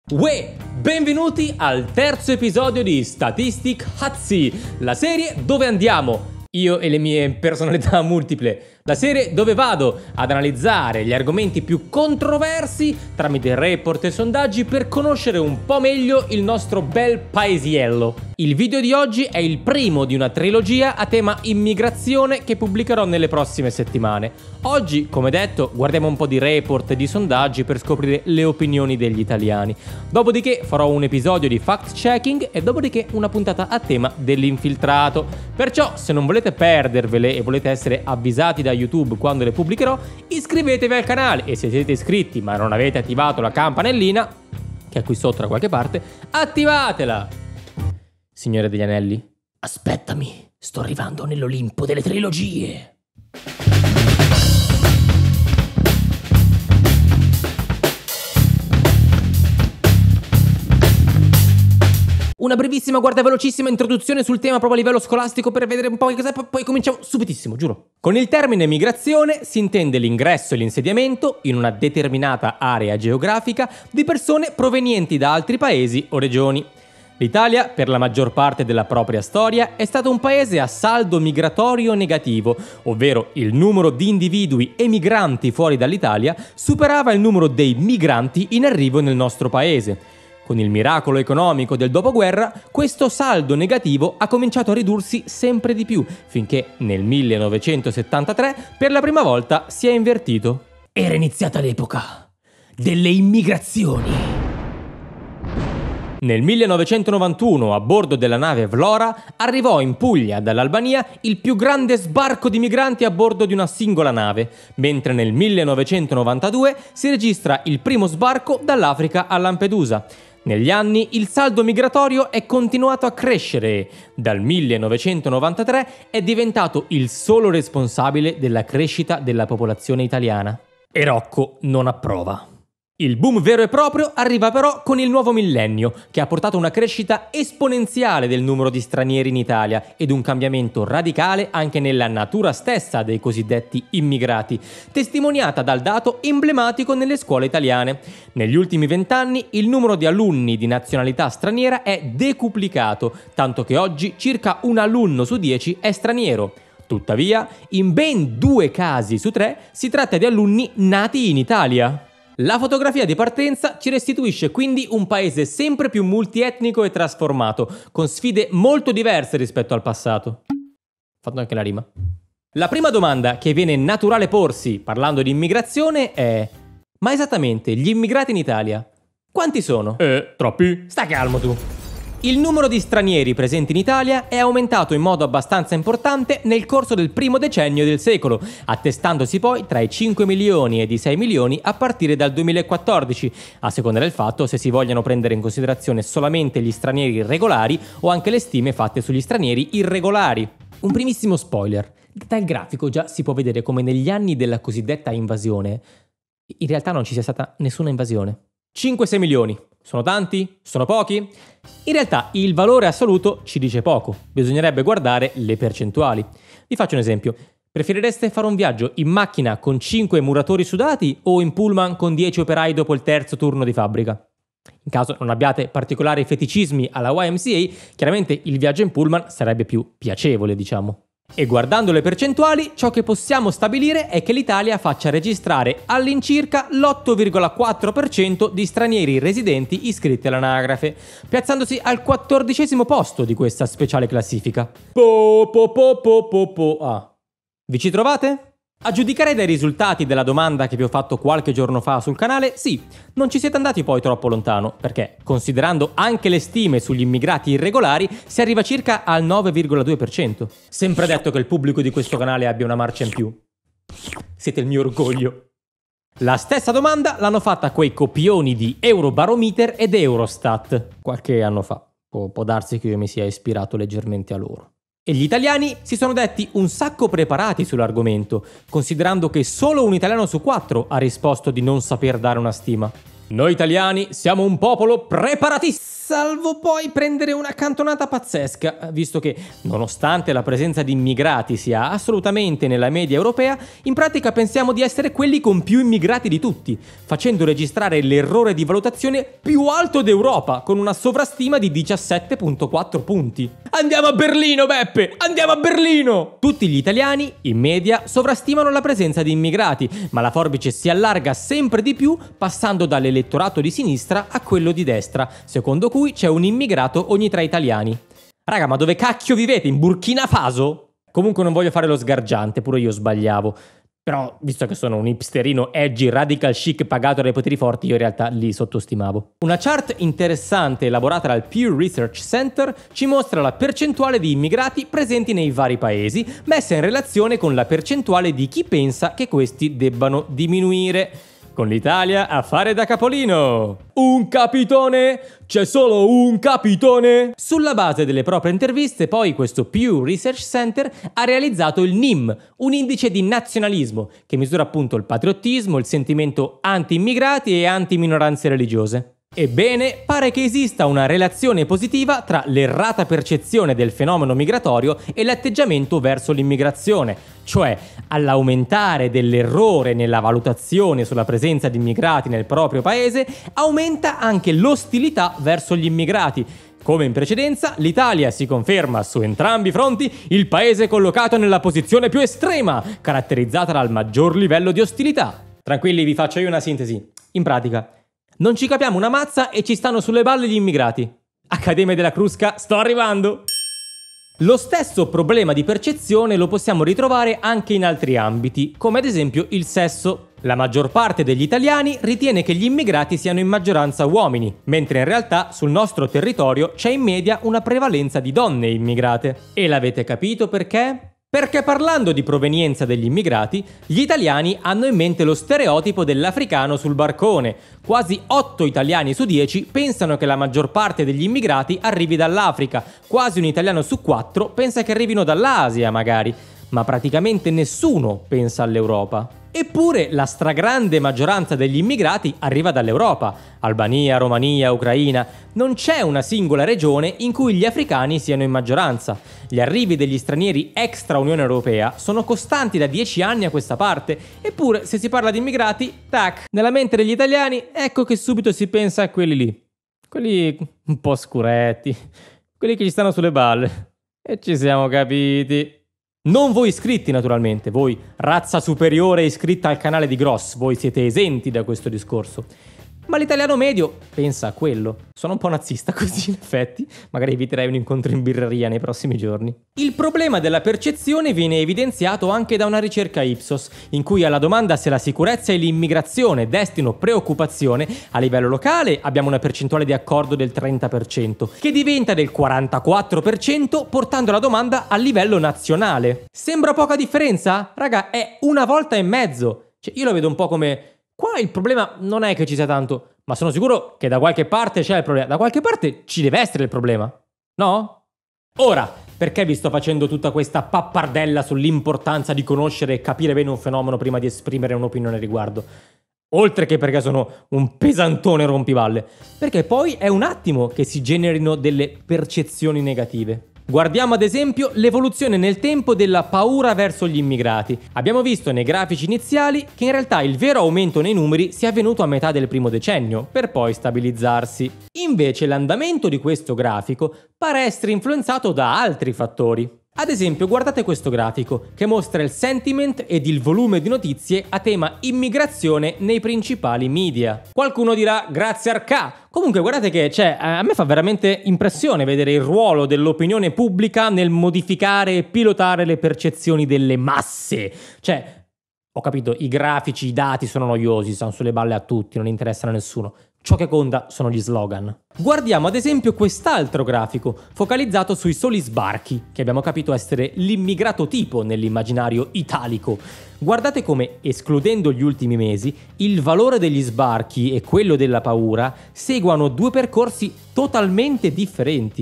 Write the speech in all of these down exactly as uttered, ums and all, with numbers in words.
Uè, benvenuti al terzo episodio di Statistic Hazzi, la serie dove andiamo, io e le mie personalità multiple, la serie dove vado ad analizzare gli argomenti più controversi tramite report e sondaggi per conoscere un po' meglio il nostro bel paesiello. Il video di oggi è il primo di una trilogia a tema immigrazione che pubblicherò nelle prossime settimane. Oggi, come detto, guardiamo un po' di report e di sondaggi per scoprire le opinioni degli italiani. Dopodiché farò un episodio di fact-checking e dopodiché una puntata a tema dell'infiltrato. Perciò, se non volete perdervele e volete essere avvisati da YouTube quando le pubblicherò, iscrivetevi al canale e se siete iscritti ma non avete attivato la campanellina, che è qui sotto da qualche parte, attivatela! Signore degli Anelli, aspettami, sto arrivando nell'Olimpo delle trilogie. Una brevissima, guarda velocissima introduzione sul tema proprio a livello scolastico per vedere un po' che cos'è, poi cominciamo subitissimo, giuro. Con il termine migrazione si intende l'ingresso e l'insediamento in una determinata area geografica di persone provenienti da altri paesi o regioni. L'Italia, per la maggior parte della propria storia, è stato un paese a saldo migratorio negativo, ovvero il numero di individui emigranti fuori dall'Italia superava il numero dei migranti in arrivo nel nostro paese. Con il miracolo economico del dopoguerra, questo saldo negativo ha cominciato a ridursi sempre di più, finché nel millenovecentosettantatré per la prima volta si è invertito. Era iniziata l'epoca delle immigrazioni. Nel millenovecentonovantuno, a bordo della nave Vlora, arrivò in Puglia dall'Albania il più grande sbarco di migranti a bordo di una singola nave, mentre nel millenovecentonovantadue si registra il primo sbarco dall'Africa a Lampedusa. Negli anni il saldo migratorio è continuato a crescere e, dal millenovecentonovantatré, è diventato il solo responsabile della crescita della popolazione italiana. E Rocco non approva. Il boom vero e proprio arriva però con il nuovo millennio, che ha portato una crescita esponenziale del numero di stranieri in Italia ed un cambiamento radicale anche nella natura stessa dei cosiddetti immigrati, testimoniata dal dato emblematico nelle scuole italiane. Negli ultimi vent'anni il numero di alunni di nazionalità straniera è decuplicato, tanto che oggi circa un alunno su dieci è straniero. Tuttavia, in ben due casi su tre si tratta di alunni nati in Italia. La fotografia di partenza ci restituisce quindi un paese sempre più multietnico e trasformato, con sfide molto diverse rispetto al passato. Fatto anche la rima. La prima domanda che viene naturale porsi parlando di immigrazione è: ma esattamente gli immigrati in Italia quanti sono? Eh, troppi. Sta calmo tu. Il numero di stranieri presenti in Italia è aumentato in modo abbastanza importante nel corso del primo decennio del secolo, attestandosi poi tra i cinque milioni ed i sei milioni a partire dal duemilaquattordici, a seconda del fatto se si vogliano prendere in considerazione solamente gli stranieri regolari o anche le stime fatte sugli stranieri irregolari. Un primissimo spoiler: dal grafico già si può vedere come negli anni della cosiddetta invasione in realtà non ci sia stata nessuna invasione. cinque sei milioni. Sono tanti? Sono pochi? In realtà il valore assoluto ci dice poco, bisognerebbe guardare le percentuali. Vi faccio un esempio: preferireste fare un viaggio in macchina con cinque muratori sudati o in pullman con dieci operai dopo il terzo turno di fabbrica? In caso non abbiate particolari feticismi alla Y M C A, chiaramente il viaggio in pullman sarebbe più piacevole, diciamo. E guardando le percentuali, ciò che possiamo stabilire è che l'Italia faccia registrare all'incirca l'otto virgola quattro per cento di stranieri residenti iscritti all'anagrafe, piazzandosi al quattordicesimo posto di questa speciale classifica. Po po po po po po ah. Vi ci trovate? A giudicare dai risultati della domanda che vi ho fatto qualche giorno fa sul canale, sì, non ci siete andati poi troppo lontano, perché, considerando anche le stime sugli immigrati irregolari, si arriva circa al nove virgola due per cento. Sempre detto che il pubblico di questo canale abbia una marcia in più. Siete il mio orgoglio. La stessa domanda l'hanno fatta quei copioni di Eurobarometer ed Eurostat qualche anno fa. Pu- può darsi che io mi sia ispirato leggermente a loro. E gli italiani si sono detti un sacco preparati sull'argomento, considerando che solo un italiano su quattro ha risposto di non saper dare una stima. Noi italiani siamo un popolo preparatissimo, salvo poi prendere una cantonata pazzesca, visto che, nonostante la presenza di immigrati sia assolutamente nella media europea, in pratica pensiamo di essere quelli con più immigrati di tutti, facendo registrare l'errore di valutazione più alto d'Europa, con una sovrastima di diciassette virgola quattro punti. Andiamo a Berlino, Beppe! Andiamo a Berlino! Tutti gli italiani, in media, sovrastimano la presenza di immigrati, ma la forbice si allarga sempre di più, passando dall'elettorato di sinistra a quello di destra, secondo cui c'è un immigrato ogni tre italiani. Raga, ma dove cacchio vivete? In Burkina Faso? Comunque non voglio fare lo sgargiante, pure io sbagliavo. Però, visto che sono un hipsterino edgy, radical chic pagato dai poteri forti, io in realtà li sottostimavo. Una chart interessante elaborata dal Pew Research Center ci mostra la percentuale di immigrati presenti nei vari paesi, messa in relazione con la percentuale di chi pensa che questi debbano diminuire. Con l'Italia a fare da capolino. Un capitone? C'è solo un capitone? Sulla base delle proprie interviste, poi, questo Pew Research Center ha realizzato il N I M, un indice di nazionalismo, che misura appunto il patriottismo, il sentimento anti-immigrati e anti-minoranze religiose. Ebbene, pare che esista una relazione positiva tra l'errata percezione del fenomeno migratorio e l'atteggiamento verso l'immigrazione, cioè all'aumentare dell'errore nella valutazione sulla presenza di immigrati nel proprio paese, aumenta anche l'ostilità verso gli immigrati. Come in precedenza, l'Italia si conferma su entrambi i fronti il paese collocato nella posizione più estrema, caratterizzata dal maggior livello di ostilità. Tranquilli, vi faccio io una sintesi. In pratica, non ci capiamo una mazza e ci stanno sulle balle gli immigrati. Accademia della Crusca, sto arrivando! Lo stesso problema di percezione lo possiamo ritrovare anche in altri ambiti, come ad esempio il sesso. La maggior parte degli italiani ritiene che gli immigrati siano in maggioranza uomini, mentre in realtà sul nostro territorio c'è in media una prevalenza di donne immigrate. E l'avete capito perché? Perché parlando di provenienza degli immigrati, gli italiani hanno in mente lo stereotipo dell'africano sul barcone. Quasi otto italiani su dieci pensano che la maggior parte degli immigrati arrivi dall'Africa, quasi un italiano su quattro pensa che arrivino dall'Asia magari, ma praticamente nessuno pensa all'Europa. Eppure la stragrande maggioranza degli immigrati arriva dall'Europa, Albania, Romania, Ucraina. Non c'è una singola regione in cui gli africani siano in maggioranza. Gli arrivi degli stranieri extra Unione Europea sono costanti da dieci anni a questa parte, eppure se si parla di immigrati, tac, nella mente degli italiani ecco che subito si pensa a quelli lì. Quelli un po' scuretti, quelli che ci stanno sulle balle. E ci siamo capiti. Non voi iscritti naturalmente, voi razza superiore iscritta al canale di Gross, voi siete esenti da questo discorso. Ma l'italiano medio pensa a quello. Sono un po' nazista così in effetti, magari eviterei un incontro in birreria nei prossimi giorni. Il problema della percezione viene evidenziato anche da una ricerca Ipsos, in cui alla domanda se la sicurezza e l'immigrazione destino preoccupazione, a livello locale abbiamo una percentuale di accordo del trenta per cento, che diventa del quarantaquattro per cento portando la domanda a livello nazionale. Sembra poca differenza? Raga, è una volta e mezzo. Cioè, io lo vedo un po' come... Qua il problema non è che ci sia tanto, ma sono sicuro che da qualche parte c'è il problema. Da qualche parte ci deve essere il problema, no? Ora, perché vi sto facendo tutta questa pappardella sull'importanza di conoscere e capire bene un fenomeno prima di esprimere un'opinione a riguardo? Oltre che perché sono un pesantone rompiballe, perché poi è un attimo che si generino delle percezioni negative. Guardiamo ad esempio l'evoluzione nel tempo della paura verso gli immigrati. Abbiamo visto nei grafici iniziali che in realtà il vero aumento nei numeri sia avvenuto a metà del primo decennio, per poi stabilizzarsi. Invece l'andamento di questo grafico pare essere influenzato da altri fattori. Ad esempio, guardate questo grafico, che mostra il sentiment ed il volume di notizie a tema immigrazione nei principali media. Qualcuno dirà, grazie Arcà! Comunque guardate che, cioè, a me fa veramente impressione vedere il ruolo dell'opinione pubblica nel modificare e pilotare le percezioni delle masse. Cioè, ho capito, i grafici, i dati sono noiosi, stanno sulle balle a tutti, non interessano a nessuno. Ciò che conta sono gli slogan. Guardiamo ad esempio quest'altro grafico, focalizzato sui soli sbarchi, che abbiamo capito essere l'immigrato tipo nell'immaginario italico. Guardate come, escludendo gli ultimi mesi, il valore degli sbarchi e quello della paura seguono due percorsi totalmente differenti.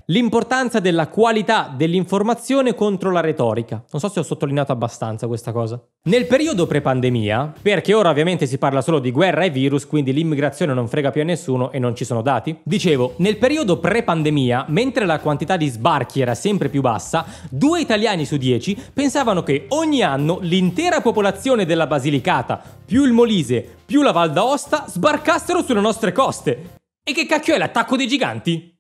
l'importanza della qualità dell'informazione contro la retorica. Non so se ho sottolineato abbastanza questa cosa. Nel periodo pre-pandemia, perché ora ovviamente si parla solo di guerra e virus, quindi l'immigrazione non frega più a nessuno e non ci sono dati, dicevo, nel periodo pre-pandemia, mentre la quantità di sbarchi era sempre più bassa, due italiani su dieci pensavano che ogni anno l'intera popolazione della Basilicata, più il Molise, più la Val d'Aosta, sbarcassero sulle nostre coste. E che cacchio è l'attacco dei giganti?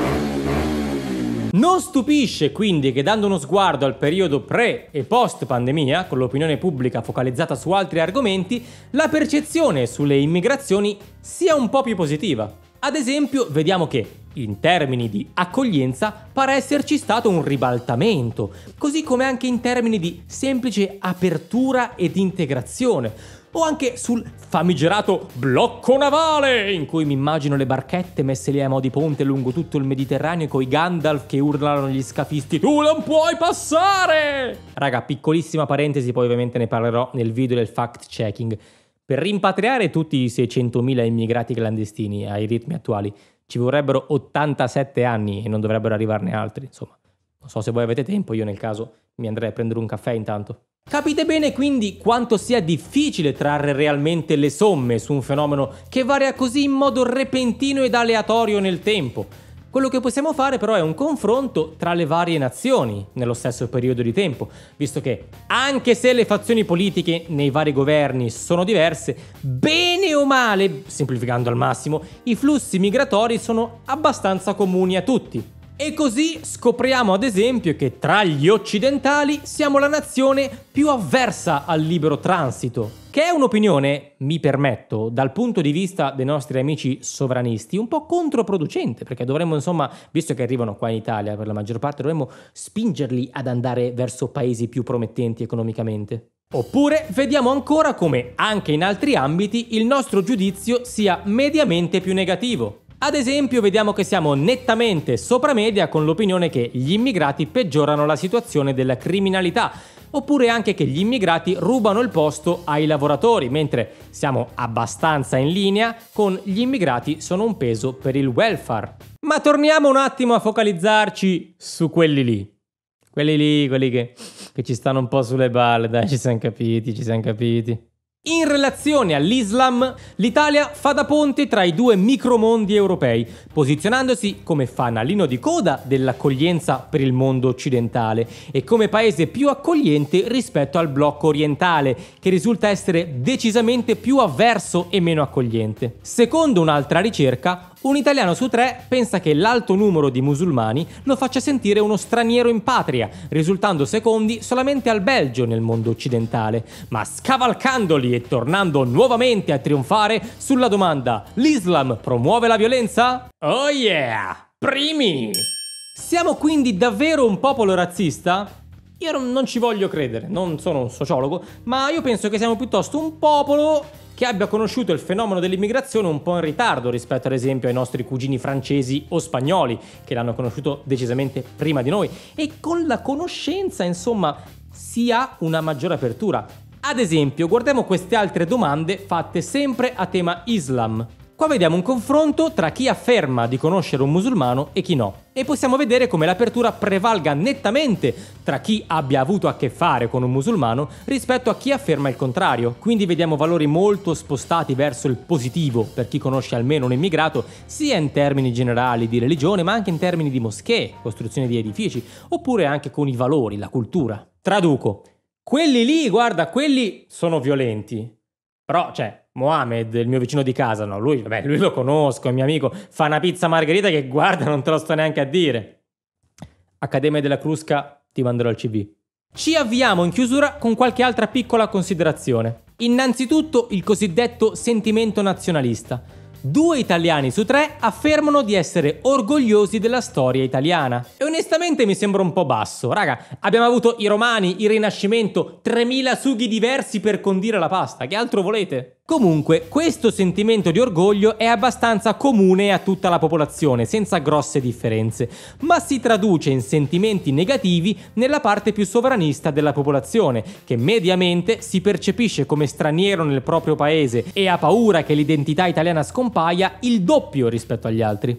Non stupisce quindi che, dando uno sguardo al periodo pre- e post-pandemia, con l'opinione pubblica focalizzata su altri argomenti, la percezione sulle immigrazioni sia un po' più positiva. Ad esempio, vediamo che, in termini di accoglienza, pare esserci stato un ribaltamento, così come anche in termini di semplice apertura ed integrazione, o anche sul famigerato blocco navale, in cui mi immagino le barchette messe lì a mo' di ponte lungo tutto il Mediterraneo coi Gandalf che urlano agli scafisti "Tu non puoi passare!". Raga, piccolissima parentesi, poi ovviamente ne parlerò nel video del fact checking. Per rimpatriare tutti i seicentomila immigrati clandestini ai ritmi attuali ci vorrebbero ottantasette anni e non dovrebbero arrivarne altri, insomma. Non so se voi avete tempo, io nel caso mi andrei a prendere un caffè intanto. Capite bene quindi quanto sia difficile trarre realmente le somme su un fenomeno che varia così in modo repentino ed aleatorio nel tempo. Quello che possiamo fare però è un confronto tra le varie nazioni nello stesso periodo di tempo, visto che anche se le fazioni politiche nei vari governi sono diverse, bene o male, semplificando al massimo, i flussi migratori sono abbastanza comuni a tutti. E così scopriamo ad esempio che tra gli occidentali siamo la nazione più avversa al libero transito, che è un'opinione, mi permetto, dal punto di vista dei nostri amici sovranisti, un po' controproducente, perché dovremmo, insomma, visto che arrivano qua in Italia per la maggior parte, dovremmo spingerli ad andare verso paesi più promettenti economicamente. Oppure vediamo ancora come, anche in altri ambiti, il nostro giudizio sia mediamente più negativo. Ad esempio, vediamo che siamo nettamente sopra media con l'opinione che gli immigrati peggiorano la situazione della criminalità, oppure anche che gli immigrati rubano il posto ai lavoratori, mentre siamo abbastanza in linea con gli immigrati sono un peso per il welfare. Ma torniamo un attimo a focalizzarci su quelli lì. Quelli lì, quelli che, che ci stanno un po' sulle balle, dai, ci siamo capiti, ci siamo capiti. In relazione all'Islam, l'Italia fa da ponte tra i due micromondi europei, posizionandosi come fanalino di coda dell'accoglienza per il mondo occidentale e come paese più accogliente rispetto al blocco orientale, che risulta essere decisamente più avverso e meno accogliente. Secondo un'altra ricerca, un italiano su tre pensa che l'alto numero di musulmani lo faccia sentire uno straniero in patria, risultando secondi solamente al Belgio nel mondo occidentale, ma scavalcandoli e tornando nuovamente a trionfare sulla domanda: l'Islam promuove la violenza? Oh yeah! Primi! Siamo quindi davvero un popolo razzista? Io non, non ci voglio credere, non sono un sociologo, ma io penso che siamo piuttosto un popolo che abbia conosciuto il fenomeno dell'immigrazione un po' in ritardo rispetto ad esempio ai nostri cugini francesi o spagnoli, che l'hanno conosciuto decisamente prima di noi, e con la conoscenza, insomma, si ha una maggiore apertura. Ad esempio, guardiamo queste altre domande fatte sempre a tema Islam. Qua vediamo un confronto tra chi afferma di conoscere un musulmano e chi no, e possiamo vedere come l'apertura prevalga nettamente tra chi abbia avuto a che fare con un musulmano rispetto a chi afferma il contrario. Quindi vediamo valori molto spostati verso il positivo per chi conosce almeno un immigrato, sia in termini generali di religione, ma anche in termini di moschee, costruzione di edifici, oppure anche con i valori, la cultura. Traduco: quelli lì, guarda, quelli sono violenti. Però, cioè, Mohamed, il mio vicino di casa, no, lui, vabbè, lui lo conosco, è mio amico, fa una pizza margherita che, guarda, non te lo sto neanche a dire. Accademia della Crusca, ti manderò il C V. Ci avviamo in chiusura con qualche altra piccola considerazione. Innanzitutto il cosiddetto sentimento nazionalista. Due italiani su tre affermano di essere orgogliosi della storia italiana. E onestamente mi sembra un po' basso. Raga, abbiamo avuto i Romani, il Rinascimento, tremila sughi diversi per condire la pasta. Che altro volete? Comunque, questo sentimento di orgoglio è abbastanza comune a tutta la popolazione, senza grosse differenze, ma si traduce in sentimenti negativi nella parte più sovranista della popolazione, che mediamente si percepisce come straniero nel proprio paese e ha paura che l'identità italiana scompaia il doppio rispetto agli altri.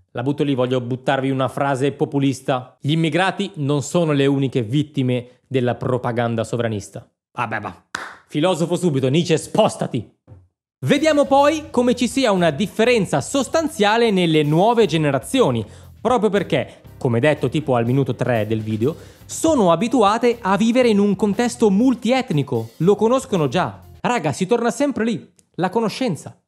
La butto lì, voglio buttarvi una frase populista. Gli immigrati non sono le uniche vittime della propaganda sovranista. Vabbè, va. Filosofo subito, Nietzsche, spostati! Vediamo poi come ci sia una differenza sostanziale nelle nuove generazioni, proprio perché, come detto tipo al minuto tre del video, sono abituate a vivere in un contesto multietnico, lo conoscono già. Raga, si torna sempre lì, la conoscenza.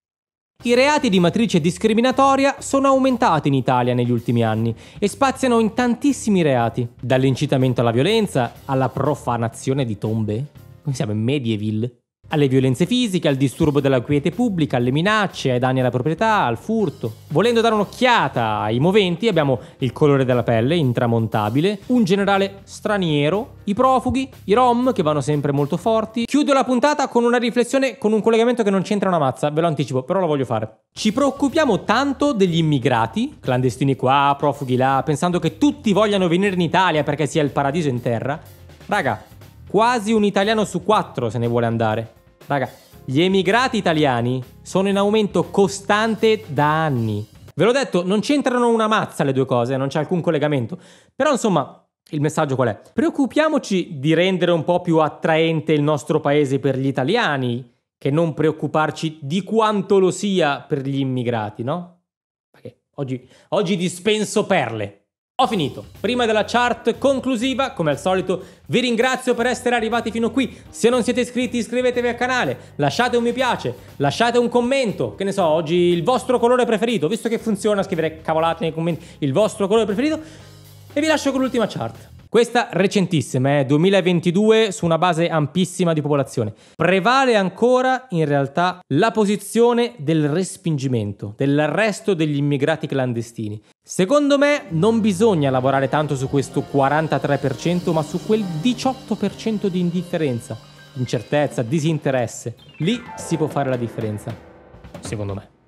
I reati di matrice discriminatoria sono aumentati in Italia negli ultimi anni e spaziano in tantissimi reati, dall'incitamento alla violenza alla profanazione di tombe, come siamo in Medieval, alle violenze fisiche, al disturbo della quiete pubblica, alle minacce, ai danni alla proprietà, al furto. Volendo dare un'occhiata ai moventi, abbiamo il colore della pelle, intramontabile, un generale straniero, i profughi, i rom che vanno sempre molto forti. Chiudo la puntata con una riflessione, con un collegamento che non c'entra una mazza, ve lo anticipo, però lo voglio fare. Ci preoccupiamo tanto degli immigrati, clandestini qua, profughi là, pensando che tutti vogliano venire in Italia perché sia il paradiso in terra. Raga, quasi un italiano su quattro se ne vuole andare. Raga, gli emigrati italiani sono in aumento costante da anni. Ve l'ho detto, non c'entrano una mazza le due cose, non c'è alcun collegamento. Però insomma, il messaggio qual è? Preoccupiamoci di rendere un po' più attraente il nostro paese per gli italiani, che non preoccuparci di quanto lo sia per gli immigrati, no? Perché oggi, oggi dispenso perle. Ho finito. Prima della chart conclusiva, come al solito, vi ringrazio per essere arrivati fino qui. Se non siete iscritti, iscrivetevi al canale, lasciate un mi piace, lasciate un commento, che ne so, oggi il vostro colore preferito, visto che funziona scrivere cavolate nei commenti, il vostro colore preferito, e vi lascio con l'ultima chart. Questa recentissima, è eh, duemilaventidue, su una base ampissima di popolazione. Prevale ancora, in realtà, la posizione del respingimento, dell'arresto degli immigrati clandestini. Secondo me non bisogna lavorare tanto su questo quarantatré per cento, ma su quel diciotto per cento di indifferenza, incertezza, disinteresse. Lì si può fare la differenza, secondo me.